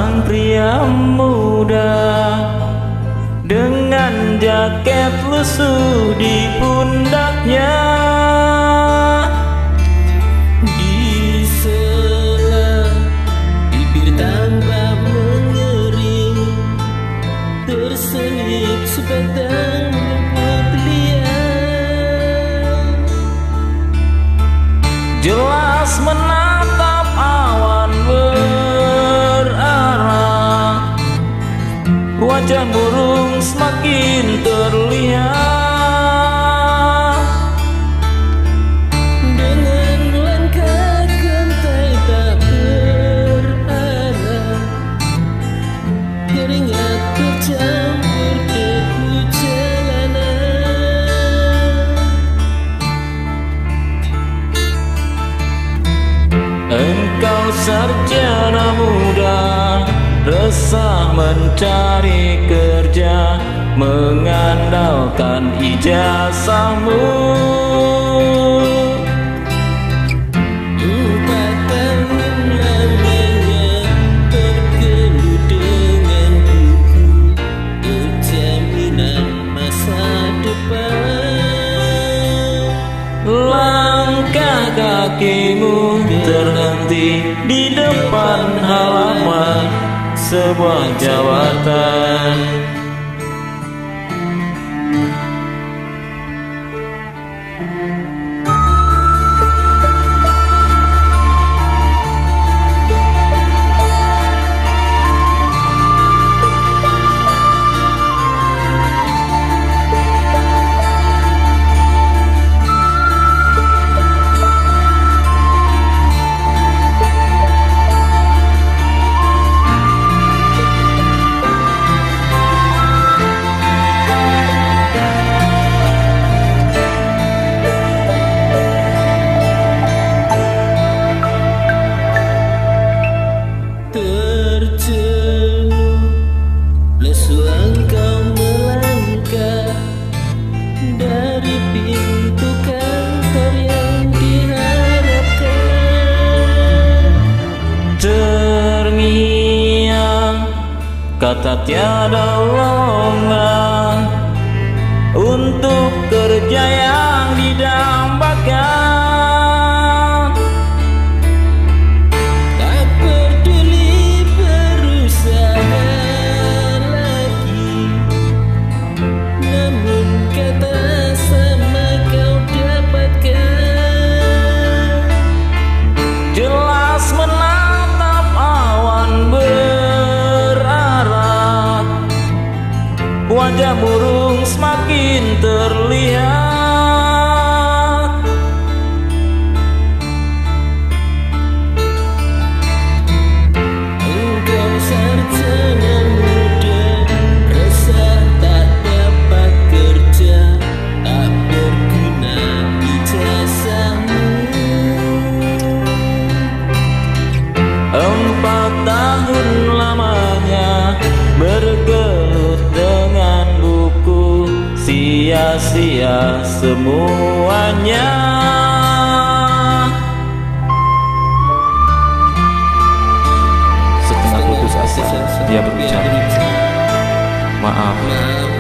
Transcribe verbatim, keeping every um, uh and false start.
Sang pria muda dengan jaket lusuh di pundaknya, di sela bibir tanpa mengering, terselip sebatang rumput liar. Jelas menatap awan berarah, wajah burung semakin terlihat. Dengan langkah kentai tak berarah, keringat bercampur debu jalanan. Engkau sarjana muda, resah mencari kerja, mengandalkan ijazahmu. Empat tahun lamanya bergelut dengan buku berjaminan masa depan. Langkah kakimu terhenti di depan halaman sebuah jabatan. Terjenuh lesu engkau melangkah dari pintu kantor yang diharapkan. Terngiang kata tiada lowongan untuk kerja yang didambakan. Tak peduli berusaha lagi, namun kata sama kau dapatkan. Jelas menatap awan berarah, wajah burung semakin terlihat. Engkau sarjana muda, resah tak dapat kerja, tak berguna ijazahmu. Empat tahun lamanya bergelut dengan buku, sia-sia semuanya. Setelah putus asa, dia berbicara, maaf,